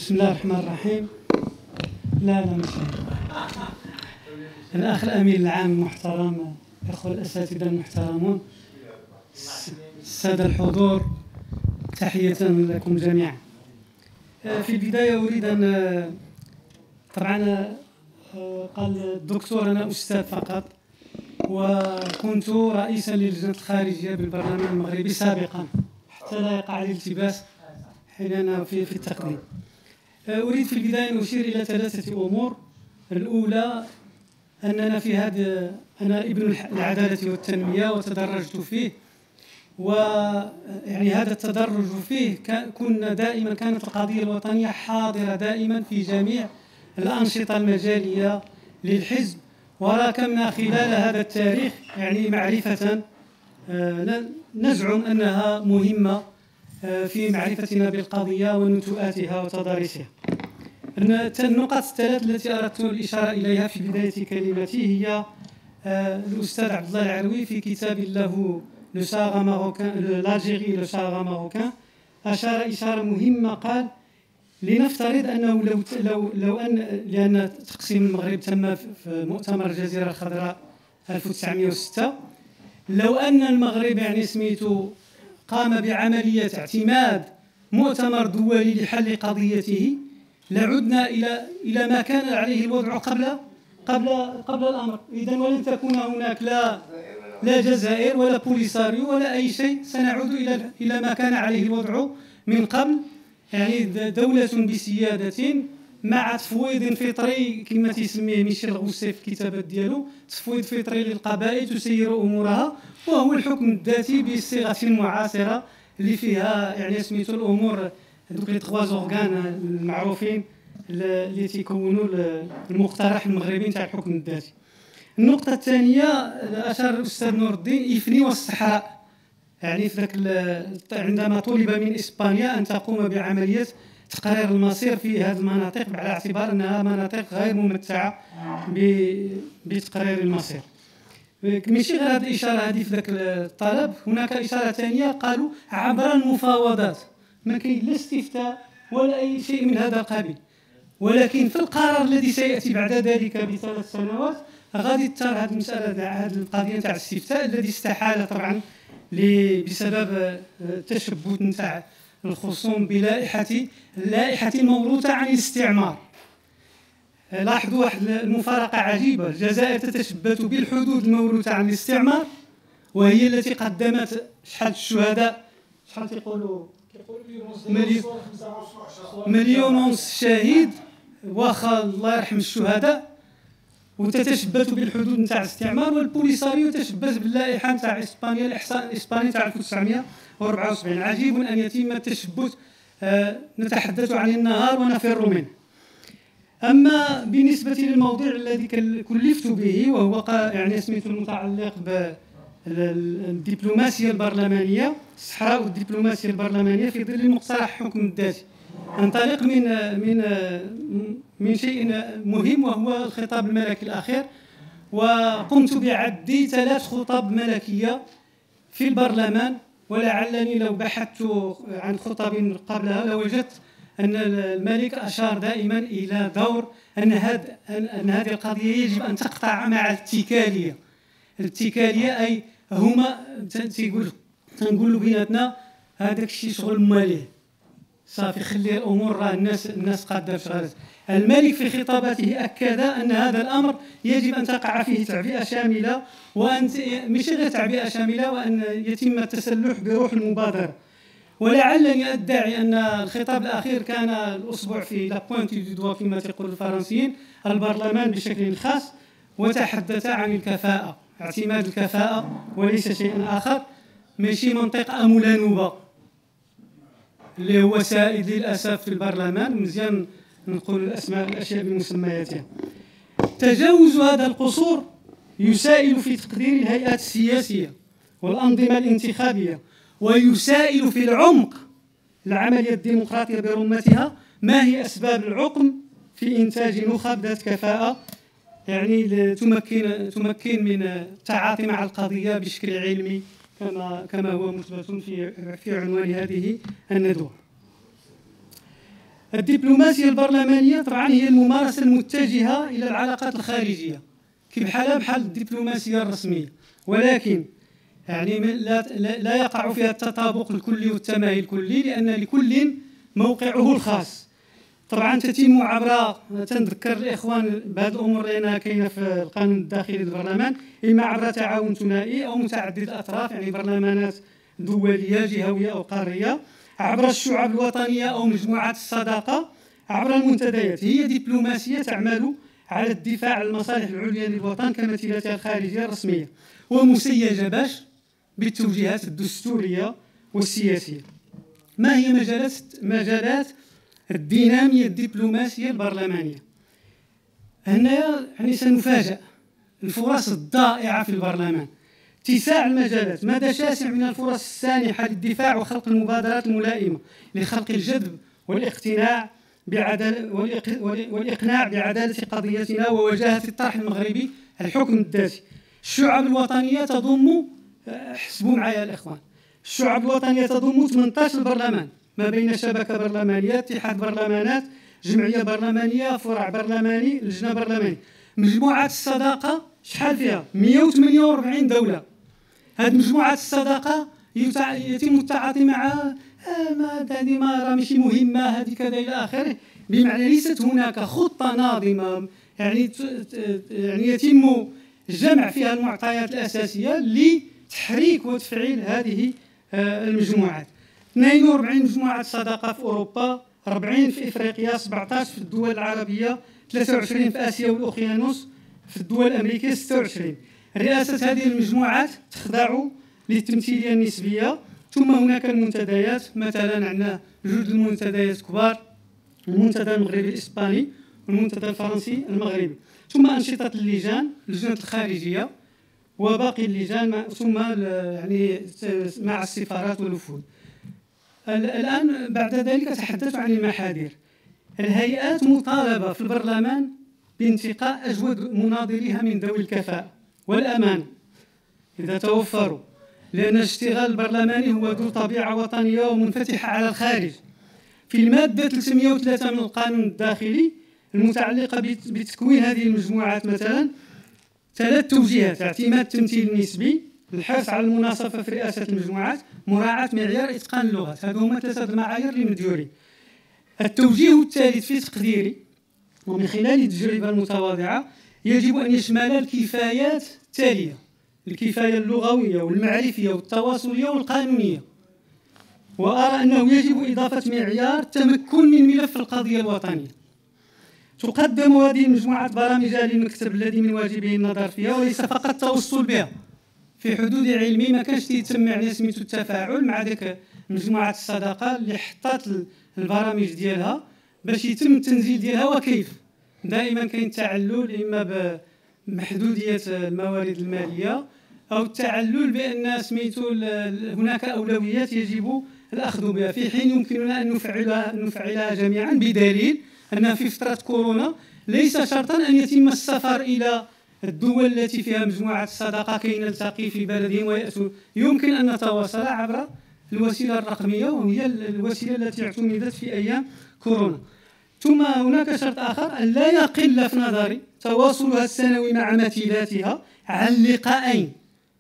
بسم الله الرحمن الرحيم. لا مش الأخ الأمين العام المحترم، الأخوة الأساتذة المحترمون، السادة الحضور، تحية لكم جميعا. في البداية أريد أن طبعا قال الدكتور أنا أستاذ فقط، وكنت رئيسا للجنة الخارجية بالبرلمان المغربي سابقا حتى لا يقع الالتباس حين في التقديم. أريد في البداية أن أشير إلى ثلاثة أمور. الأولى أننا في هذا أنا ابن العدالة والتنمية وتدرجت فيه، ويعني هذا التدرج فيه كنا دائما كانت القضية الوطنية حاضرة دائما في جميع الأنشطة المجالية للحزب، وراكمنا خلال هذا التاريخ يعني معرفة نزعم أنها مهمة في معرفتنا بالقضية ونتوءاتها وتضاريسها. النقط الثلاث التي أردت الإشارة إليها في بداية كلمتي هي الأستاذ عبد الله العروي في كتاب له l'Algérie le Sahara marocain أشار إشارة مهمة، قال لنفترض أنه لو أن لأن تقسيم المغرب تم في مؤتمر الجزيرة الخضراء 1906، لو أن المغرب يعني سميتو قام بعملية اعتماد مؤتمر دولي لحل قضيته لعدنا إلى ما كان عليه الوضع قبل الأمر. إذن ولن تكون هناك لا جزائر ولا بوليساريو ولا أي شيء، سنعود إلى ما كان عليه الوضع من قبل، يعني دولة بسيادة مع تفويض فطري كما تسميه ميشيل غوسي في الكتابات ديالو، تفويض فطري للقبائل تسير أمورها، وهو الحكم الذاتي بالصيغة المعاصرة اللي فيها يعني سميتو الأمور دوك لي تخوا زورغان المعروفين اللي تيكونوا المقترح المغربي نتاع الحكم الذاتي. النقطة الثانية أشار الأستاذ نور الدين إفني والصحراء، يعني في ذاك عندما طلب من إسبانيا أن تقوم بعملية تقرير المصير في هذه المناطق على اعتبار أنها مناطق غير ممتعة بتقرير المصير. ماشي غير هذه الإشارة هذه في ذاك الطلب، هناك إشارة ثانية قالوا عبر المفاوضات، ما كاين لا استفتاء ولا أي شيء من هذا القبيل، ولكن في القرار الذي سيأتي بعد ذلك ب3 سنوات غادي تثار هذه المسألة هذه القضية تاع الاستفتاء الذي استحال طبعا بسبب تشبث نتاع الخصوم اللائحة الموروثة عن الاستعمار. لاحظوا واحد المفارقة عجيبة، الجزائر تتشبث بالحدود الموروثة عن الاستعمار، وهي التي قدمت شحال الشهداء، شحال تيقولوا مليون ونص شهيد، واخا الله يرحم الشهداء، وتتشبث بالحدود نتاع الاستعمار. والبوليساريو تشبث باللائحة نتاع إسبانيا، الإحصاء الإسباني تاع 1974. عجيب أن يتم التشبث، نتحدث عن النهار ونفر منه. أما بالنسبة للموضوع الذي كلفت به وهو يعني سميته المتعلق بالدبلوماسية البرلمانية، الصحراء والدبلوماسية البرلمانية في ظل مقترح حكم الذاتي، انطلق من شيء مهم وهو الخطاب الملكي الأخير، وقمت بعد 3 خطب ملكية في البرلمان، ولعلني لو بحثت عن خطب قبلها لوجدت أن الملك أشار دائما إلى دور أن هذه القضية يجب أن تقطع مع الاتكالية، أي هما تنقولوا بيناتنا هذاك الشيء شغل ماليه صافي، خلي الأمور راه الناس قادة بشغلات. الملك في خطاباته أكد أن هذا الأمر يجب أن تقع فيه تعبئة شاملة، وأن مش غير تعبئة شاملة، وأن يتم التسلح بروح المبادرة. ولعلني أدعي أن الخطاب الأخير كان الأسبوع في لا بوينت دو دوا كما تقول الفرنسيين، البرلمان بشكل خاص، وتحدث عن الكفاءة، اعتماد الكفاءة وليس شيء آخر، ماشي منطق أمولانوبا اللي هو سائد للأسف في البرلمان. مزيان نقول الأشياء بمسمياتها. تجاوز هذا القصور يسائل في تقدير الهيئات السياسية والأنظمة الانتخابية، ويسائل في العمق العملية الديمقراطية برمتها ما هي أسباب العقم في إنتاج نخب ذات كفاءة، يعني تمكن من التعاطي مع القضية بشكل علمي كما هو مثبت في عنوان هذه الندوة. الدبلوماسية البرلمانية طبعا هي الممارسة المتجهة إلى العلاقات الخارجية بحال الدبلوماسية الرسمية، ولكن يعني لا يقع فيها التطابق الكلي والتماهي الكلي، لأن لكل موقعه الخاص. طبعا تتم عبر، تنذكر الإخوان بهذه الأمور لأنها كاينة في القانون الداخلي للبرلمان، إما عبر تعاون ثنائي أو متعدد الأطراف، يعني برلمانات دولية جهوية أو قارية، عبر الشعب الوطنية أو مجموعات الصداقة، عبر المنتديات. هي دبلوماسية تعمل على الدفاع عن المصالح العليا للوطن كمثيلتها الخارجية الرسمية، ومسيجة بالتوجيهات الدستورية والسياسية. ما هي مجالات الدينامية الدبلوماسية البرلمانية؟ هنا يعني سنفاجأ الفرص الضائعة في البرلمان، اتساع المجالات، مدى شاسع من الفرص السانحة للدفاع وخلق المبادرات الملائمة لخلق الجذب والاقتناع والإقناع بعدالة قضيتنا ووجاهة الطرح المغربي الحكم الذاتي. الشعب الوطنية تضم، احسبوا معايا الإخوان، الشعب الوطنية تضم 18 برلمان، ما بين شبكة برلمانية، اتحاد برلمانات، جمعية برلمانية، فرع برلماني، لجنة برلمانية. مجموعات الصداقة شحال فيها؟ 148 دولة. هذه مجموعات الصداقة يتم التعاطي معها، هذه ما راه ماشي مهمة، هذه كذا إلى آخره، بمعنى ليست هناك خطة ناظمة يعني يتم جمع فيها المعطيات الأساسية لتحريك وتفعيل هذه المجموعات. 42 مجموعة صداقة في أوروبا، 40 في إفريقيا، 17 في الدول العربية، 23 في آسيا والأوقيانوس، في الدول الأمريكية 26. رئاسة هذه المجموعات تخضع للتمثيلية النسبية. ثم هناك المنتديات، مثلا عندنا جوج المنتديات كبار، المنتدى المغربي الإسباني والمنتدى الفرنسي المغربي. ثم أنشطة اللجان، اللجنة الخارجية وباقي اللجان، ثم يعني مع السفارات والوفود. الآن بعد ذلك تحدثت عن المحاذير. الهيئات مطالبة في البرلمان بانتقاء أجود مناظريها من ذوي الكفاءة والأمانة إذا توفروا، لأن الاشتغال البرلماني هو ذو طبيعة وطنية ومنفتحة على الخارج. في المادة 303 من القانون الداخلي المتعلقة بتكوين هذه المجموعات مثلا 3 توجيهات: اعتماد التمثيل النسبي، الحرص على المناصفة في رئاسة المجموعات، مراعاة معيار إتقان اللغات. هذو هما 3 المعايير اللي مديورين. التوجيه الثالث في تقديري ومن خلال التجربة المتواضعة يجب أن يشمل الكفايات التالية: الكفاية اللغوية والمعرفية والتواصلية والقانونية. وأرى أنه يجب إضافة معيار التمكن من ملف القضية الوطنية. تقدم هذه المجموعات برامجها للمكتب الذي من واجبه النظر فيها وليس فقط التوصل بها. في حدود علمي ما كانش يتم يعني سميتو التفاعل مع ديك مجموعة الصداقة اللي حطات البرامج ديالها باش يتم التنزيل ديالها. وكيف؟ دائما كاين تعلل إما بمحدودية الموارد المالية أو التعلل بأن سميتو هناك أولويات يجب الأخذ بها، في حين يمكننا أن نفعلها جميعا، بدليل أن في فترة كورونا ليس شرطا أن يتم السفر إلى الدول التي فيها مجموعة الصداقة كي نلتقي في بلدهم ويأتوا. يمكن أن نتواصل عبر الوسيلة الرقمية، وهي الوسيلة التي اعتمدت في أيام كورونا. ثم هناك شرط آخر، أن لا يقل في نظري تواصلها السنوي مع مثيلاتها عن لقاءين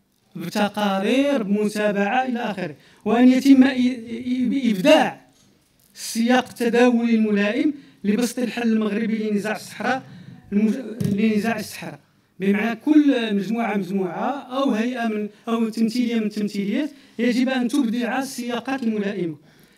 بتقارير بمتابعة إلى آخره، وأن يتم إبداع السياق التداولي الملائم لبسط الحل المغربي لنزاع الصحراء، بمعنى كل مجموعة أو هيئة أو تمثيلية من التمثيليات يجب أن تبدع السياقات الملائمة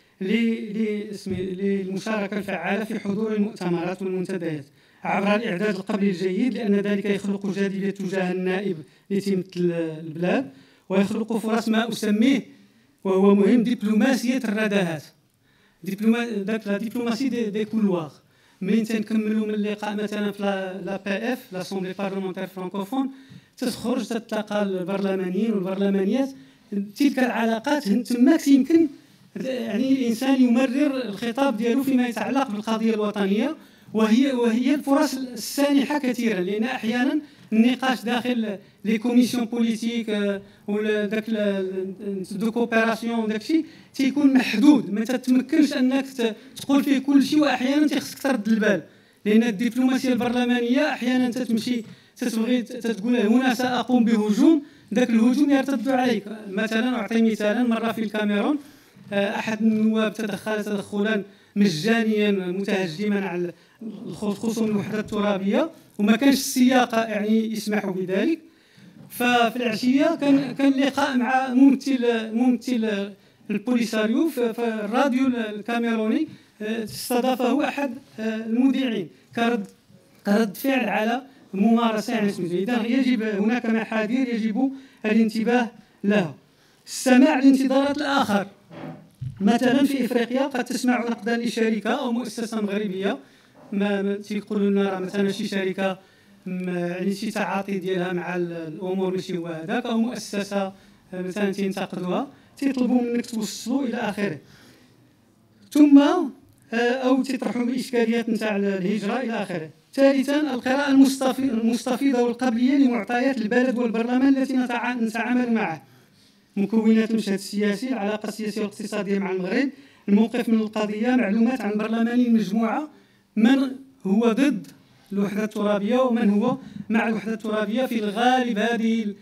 للمشاركة الفعالة في حضور المؤتمرات والمنتديات عبر الإعداد القبلي الجيد، لأن ذلك يخلق جاذبية تجاه النائب لتمثل البلاد، ويخلق فرص ما أسميه وهو مهم دبلوماسية الرداهات، دبلوماسي دي كولوار. من تنكملوا من اللقاء مثلا في لا بي اف لاسومبلي بارلمونتير فرانكوفون، تخرج تتلاقى البرلمانيين والبرلمانيات، تلك العلاقات تماك يمكن يعني الانسان يمرر الخطاب ديالو فيما يتعلق بالقضيه الوطنيه، وهي الفرص السانحه كثيرا، لان احيانا النقاش داخل لي كوميسيون بوليتيك ولا داك دو كوبيراسيون داكشي تيكون محدود، ما تتمكنش انك تقول فيه كل شيء، واحيانا تيخصك ترد البال، لان الدبلوماسيه البرلمانيه احيانا تتمشي تتبغي تقول هنا ساقوم بهجوم، ذاك الهجوم يرتد عليك. مثلا اعطي مثالا، مره في الكاميرون احد النواب تدخل تدخلا مجانيا متهجما على خصوم الوحده الترابيه، وما كانش السياق يعني يسمح بذلك. ففي العشيه كان لقاء مع ممثل البوليساريو في الراديو الكاميروني، استضافه احد المذيعين كرد فعل على ممارسه يعني سميتو. اذا يجب هناك محاذير يجب الانتباه لها. السماع لانتظارات الاخر، مثلا في افريقيا قد تسمع نقدا لشركه او مؤسسه مغربيه، ما تيقولوا لنا مثلا شي شركه يعني شي تعاطي ديالها مع الامور ماشي هو هذاك، او مؤسسه مثلا تنتقدوها تيطلبوا منك توصلوا الى اخره، ثم او تطرحوا الاشكاليات نتاع الهجره الى اخره. ثالثا القراءه المستفيضه والقبليه لمعطيات البلد والبرلمان التي نتعامل معه، مكونات المشهد السياسي، العلاقه السياسيه والاقتصاديه مع المغرب، الموقف من القضيه، معلومات عن برلماني المجموعه، من هو ضد الوحده الترابيه ومن هو مع الوحده الترابيه. في الغالب هذه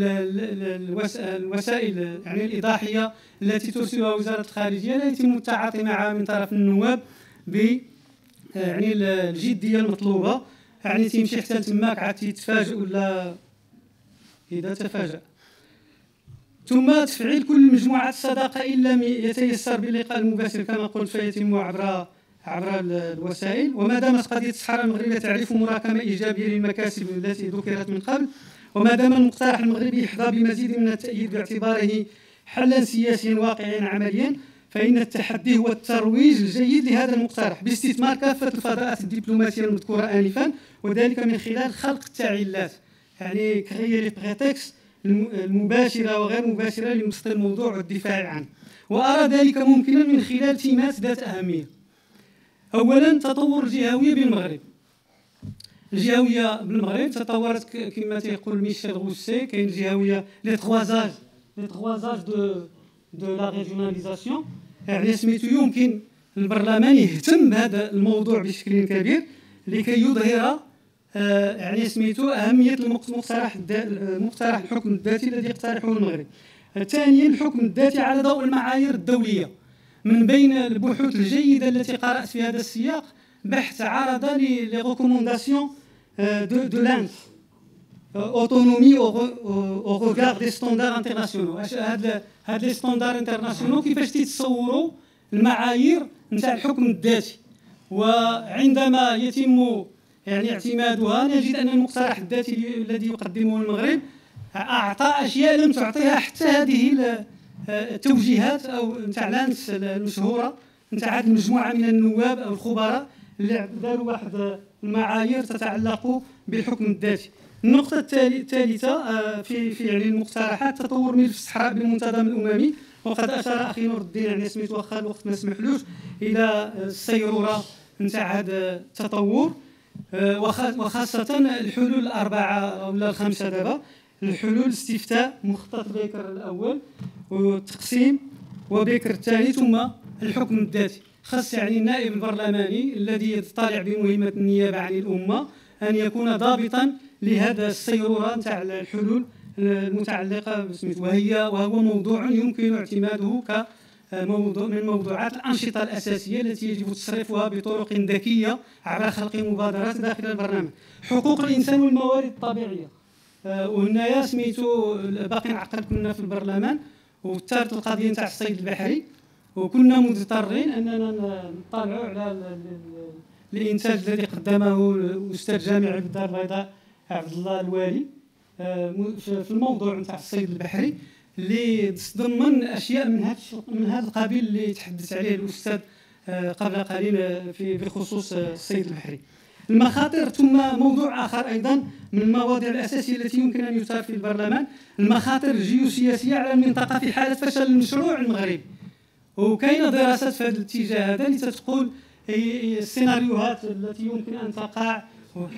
الوسائل يعني الايضاحيه التي ترسلها وزاره الخارجيه لا يتم التعاطي معها من طرف النواب ب يعني الجديه المطلوبه، يعني تيمشي حتى تماك عاد تيتفاجئ ولا اذا تفاجأ. ثم تفعيل كل مجموعات الصداقه ان لم يتيسر باللقاء المباشر كما قلت فيتم عبر الوسائل. وما دامت قضيه الصحراء المغربيه تعرف مراكمه ايجابيه للمكاسب التي ذكرت من قبل، وما دام المقترح المغربي يحظى بمزيد من التأييد باعتباره حلا سياسيا واقعيا عمليا، فإن التحدي هو الترويج الجيد لهذا المقترح باستثمار كافة الفضاءات الدبلوماسية المذكورة آنفا، وذلك من خلال خلق التعليلات يعني كغير بريتكست المباشرة وغير مباشرة لمسط الموضوع والدفاع عنه. وأرى ذلك ممكنا من خلال تيمات ذات أهمية. أولا تطور الجهوية بالمغرب. الجهويه بالمغرب تطورت كما تيقول ميشيل غوسي، كاين الجهويه لي تخوازاج دو لا ريجيوناليزاسيون، يعني سميتو يمكن البرلمان يهتم بهذا الموضوع بشكل كبير لكي يظهر يعني سميتو اهميه مقترح الحكم الذاتي الذي يقترحه المغرب. ثانيا الحكم الذاتي على ضوء المعايير الدوليه. من بين البحوث الجيده التي قرات في هذا السياق بحث عرض لي ريكومونداسيون de l'Inde, autonomie au regard des standards internationaux. هاد لي ستاندار انترناسيونال كيفاش تيتصوروا المعايير نتاع الحكم الذاتي، وعندما يتم يعني اعتمادها نجد ان المقترح الذاتي الذي يقدمه المغرب اعطى اشياء لم تعطيها حتى هذه التوجيهات او نتاع لانس المشهوره نتاع هذه المجموعه من النواب او الخبراء اللي داروا واحد المعايير تتعلق بالحكم الذاتي. النقطة الثالثة في يعني المقترحات تطور ملف الصحراء بالمنتظم الأممي، وقد أشار أخي نور الدين يعني سميت واخا الوقت ما سمحلوش إلى السيرورة نتاع هذا التطور، وخاصة الحلول الأربعة ولا الخمسة دابا. الحلول الاستفتاء مخطط بكر الأول، والتقسيم وبكر الثاني، ثم الحكم الذاتي. خاص يعني النائب البرلماني الذي يطلع بمهمة النيابة عن الأمة أن يكون ضابطا لهذا السيرورة نتاع الحلول المتعلقة بسميتو، وهو موضوع يمكن اعتماده كموضوع من موضوعات الأنشطة الأساسية التي يجب تصريفها بطرق ذكية عبر خلق مبادرات داخل البرنامج. حقوق الإنسان والموارد الطبيعية، وهنايا سميتو باقي نعقل كنا في البرلمان وثارت القضية نتاع الصيد البحري، وكنا مضطرين اننا نطلعوا على الانتاج الذي قدمه الاستاذ جامع بالدار البيضاء عبد الله الوالي في الموضوع نتاع الصيد البحري، اللي تضمن اشياء من هذا القبيل اللي تحدث عليه الاستاذ قبل قليل في خصوص الصيد البحري. المخاطر، ثم موضوع اخر ايضا من المواضيع الاساسيه التي يمكن ان يثار في البرلمان، المخاطر الجيوسياسيه على المنطقه في حاله فشل المشروع المغربي. وكاينه دراسات في هذا الاتجاه هذا اللي تتقول السيناريوهات التي يمكن ان تقع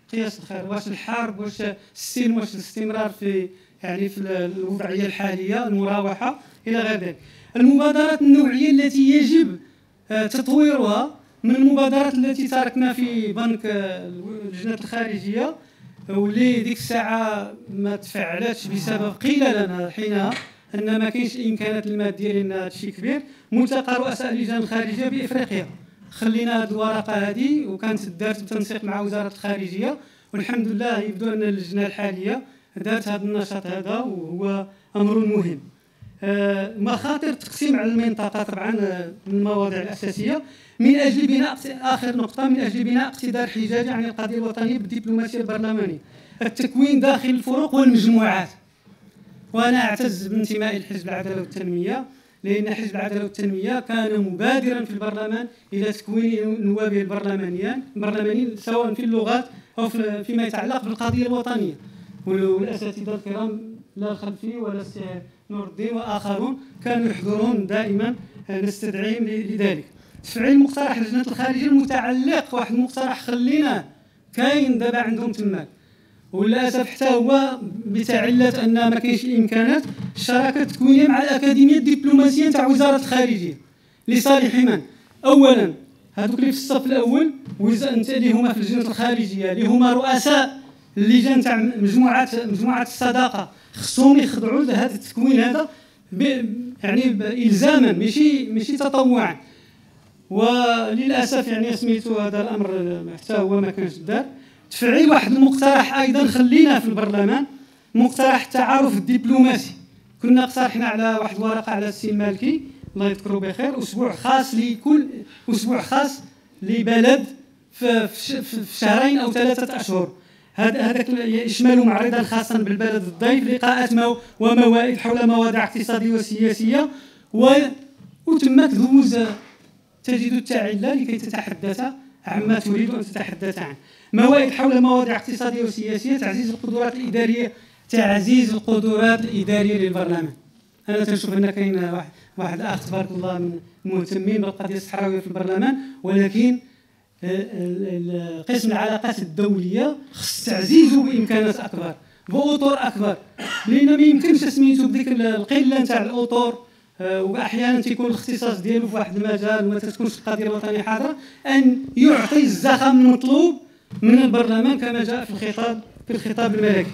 قياس الخير، واش الحرب، واش السلم، واش الاستمرار في يعني في الوضعيه الحاليه، المراوحه الى غير ذلك. المبادرات النوعيه التي يجب تطويرها من المبادرات التي تركنا في بنك اللجنه الخارجيه، واللي ديك الساعه ما تفعلتش بسبب قيل لنا حينها ان ما كاينش الامكانات الماديه لان هذا الشيء كبير. ملتقى رؤساء اللجان الخارجيه بافريقيا، خلينا هذه الورقه هذه وكانت دارت بالتنسيق مع وزاره الخارجيه، والحمد لله يبدو ان اللجنه الحاليه دارت هذا النشاط هذا وهو امر مهم. مخاطر التقسيم على المنطقه طبعا من المواضيع الاساسيه، من اجل بناء اخر نقطه، من اجل بناء اقتدار حجاجي عن القضيه الوطنيه بالدبلوماسيه البرلمانيه، التكوين داخل الفروق والمجموعات. وانا اعتز بانتمائي لحزب العداله والتنميه، لان حزب العداله والتنميه كان مبادرا في البرلمان الى تكوين نوابه البرلمانيين سواء في اللغات او فيما يتعلق بالقضيه الوطنيه. والاساتذه الكرام لا الخلفي ولا السي نور الدين واخرون كانوا يحضرون دائما، نستدعيهم لذلك. تفعيل مقترح لجنه الخارجيه المتعلق، واحد المقترح خليناه كاين دابا عندهم تماك، وللاسف حتى هو بتعلة ان ما كاينش الامكانات، الشراكه التكوينيه مع الاكاديميه الدبلوماسيه تاع وزاره الخارجيه لصالح من؟ اولا هذوك اللي في الصف الاول اللي هما في لجنه الخارجيه، اللي هما رؤساء اللجان تاع مجموعه الصداقه، خصهم يخضعوا لهذا التكوين هذا يعني الزاما ماشي تطوعا. وللاسف يعني سميتو هذا الامر حتى هو ما كانش دار. تفعيل واحد المقترح ايضا خلينا في البرلمان، مقترح التعارف الدبلوماسي، كنا اقترحنا على واحد الورقه على السي المالكي الله يذكره بخير، اسبوع خاص لكل اسبوع خاص لبلد في شهرين او 3 أشهر. هذاك يشمل معرضا خاصا بالبلد الضيف، لقاءات وموائد حول مواضيع اقتصاديه وسياسيه، وتمت دوز تجد التعلة لكي تتحدث عما تريد ان تتحدث عنه. موائد حول مواضيع اقتصاديه وسياسيه، تعزيز القدرات الاداريه للبرلمان. انا تنشوف ان كاين واحد الاخ تبارك الله من المهتمين بالقضيه الصحراويه في البرلمان، ولكن قسم العلاقات الدوليه خص تعزيزه بامكانات اكبر، باطر اكبر، لان ما يمكنش سميتو بديك القله نتاع الاطر، واحيانا تيكون الاختصاص ديالو في واحد المجال وما تكونش القضيه الوطنيه حاضره، ان يعطي الزخم المطلوب من البرلمان كما جاء في الخطاب الملكي.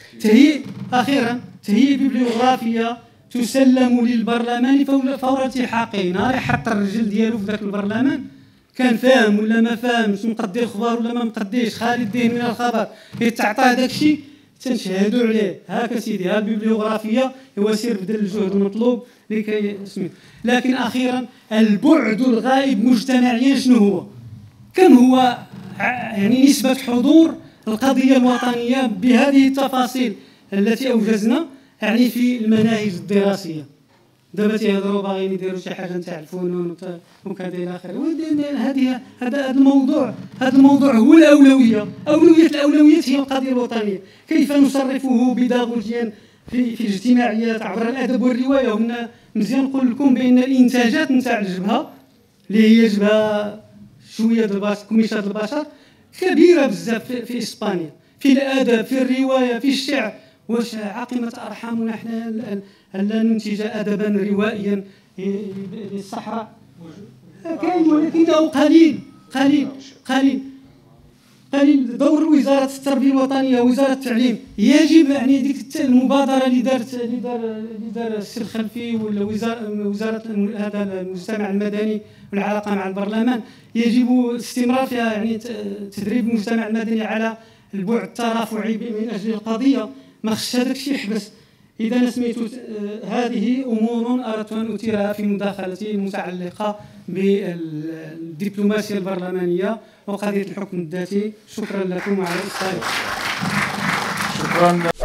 اخيرا تهيئ ببليوغرافيه تسلم للبرلمان فور التحاقه. نهار يحط الرجل ديالو في ذاك البرلمان كان فاهم ولا ما فاهمش، مقدي الخبر ولا ما مقديش، خالي الدين من الخبر، يتعطى هذاك الشيء تنشهدوا عليه. هاك سيدي ها البيبليوغرافيه هو سير بذل الجهد المطلوب لكي سميت. لكن اخيرا البعد الغائب مجتمعيا شنو هو؟ كم هو يعني نسبه حضور القضيه الوطنيه بهذه التفاصيل التي اوجزنا يعني في المناهج الدراسيه؟ دابا تيهضروا باغيين يديروا شي حاجه نتاع الفنون وكذا الى اخره. هذا الموضوع هو الاولويه. الاولويات هي القضيه الوطنيه. كيف نصرفه بيداغوجيا في اجتماعيات عبر الادب والروايه. وهنا مزيان نقول لكم بان الانتاجات نتاع الجبهه اللي هي جبهه شويه كميشه البشر كبيره بزاف في اسبانيا، في الادب، في الروايه، في الشعر. واش عاقمه ارحامنا احنا الا ننتج ادبا روائيا للصحراء؟ كاين ولكنه قليل قليل قليل قليل. دور وزاره التربيه الوطنيه ووزاره التعليم يجب يعني ديك المبادره اللي دار السي الخلفي ولا وزاره هذا المجتمع المدني والعلاقه مع البرلمان، يجب الاستمرار فيها، يعني تدريب المجتمع المدني على البعد الترافعي من اجل القضيه. ما خصش هذاك الشيء يحبس. اذا انا سميتو هذه امور اردت ان اثيرها في مداخلتي المتعلقه بالدبلوماسيه البرلمانيه وقضيه الحكم الذاتي. شكرا لكم على الاستماع. شكرا.